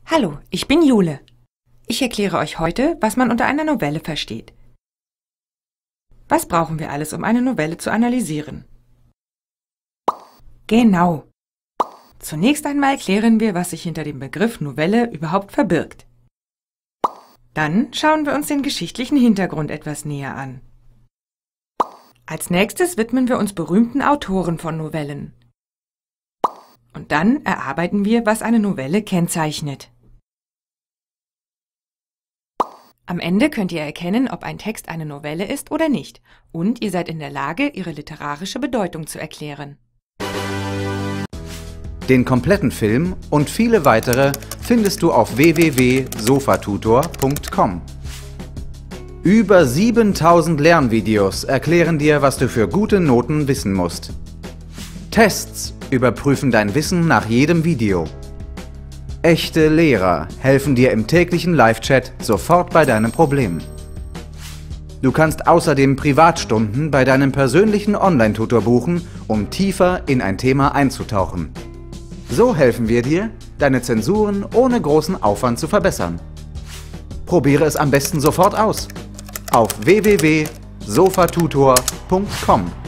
Hallo, ich bin Jule. Ich erkläre euch heute, was man unter einer Novelle versteht. Was brauchen wir alles, um eine Novelle zu analysieren? Genau. Zunächst einmal klären wir, was sich hinter dem Begriff Novelle überhaupt verbirgt. Dann schauen wir uns den geschichtlichen Hintergrund etwas näher an. Als nächstes widmen wir uns berühmten Autoren von Novellen. Und dann erarbeiten wir, was eine Novelle kennzeichnet. Am Ende könnt ihr erkennen, ob ein Text eine Novelle ist oder nicht, und ihr seid in der Lage, ihre literarische Bedeutung zu erklären. Den kompletten Film und viele weitere findest du auf www.sofatutor.com. Über 7000 Lernvideos erklären dir, was du für gute Noten wissen musst. Tests überprüfen dein Wissen nach jedem Video. Echte Lehrer helfen dir im täglichen Live-Chat sofort bei deinem Problem. Du kannst außerdem Privatstunden bei deinem persönlichen Online-Tutor buchen, um tiefer in ein Thema einzutauchen. So helfen wir dir, deine Zensuren ohne großen Aufwand zu verbessern. Probiere es am besten sofort aus. Auf www.sofatutor.com